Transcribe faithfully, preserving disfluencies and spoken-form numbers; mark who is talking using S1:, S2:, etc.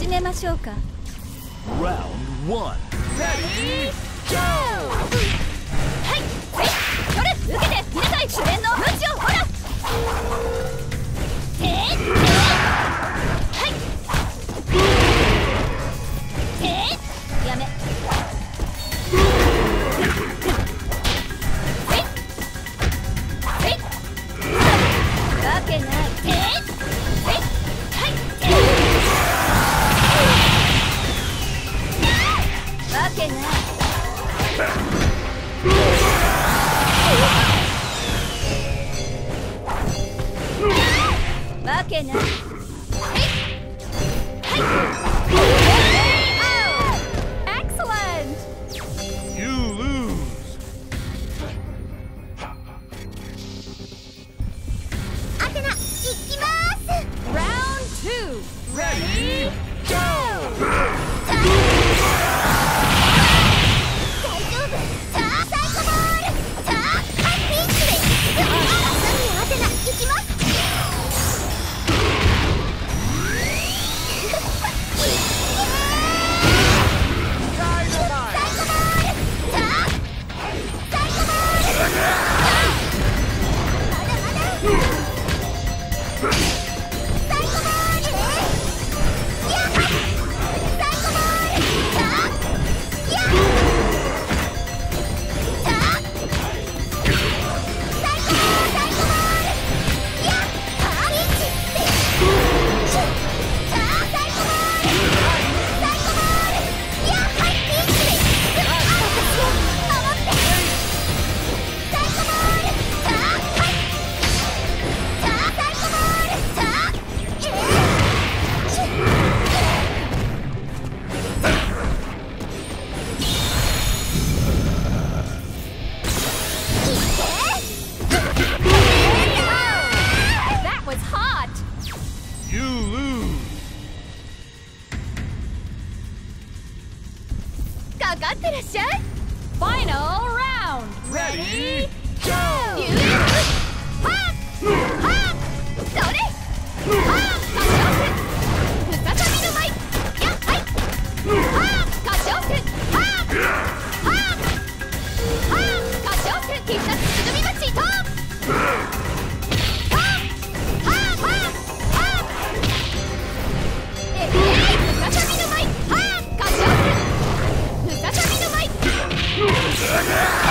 S1: 始めましょうか。
S2: Round one.
S1: Ready, go! はい、はい、それ受けて入れたい主演のムチをほら。てーてー、はい。てー、やめ。はい、はい。わけない。てー、はい、はい、てー。わけない。わけない。はい、はい。Excellent!
S2: You lose.
S3: アテナ、行きまーす。
S1: Round two. Ready, go!
S3: 大丈夫。さあ、サイコボール。さあ、ハイピッチで。あ、アテナ、行きます。
S2: You lose.
S1: かかってらっしゃい。Final round.
S2: Ready,
S1: go! はっはっ、それはっ、カシオスムササビの舞やっ、はいはっ、カシオスはっはっはっ、カシオス必殺つぐみ町とはっはっはっはっ、ええー、ムササビの舞はっ、カシオスムササビの舞。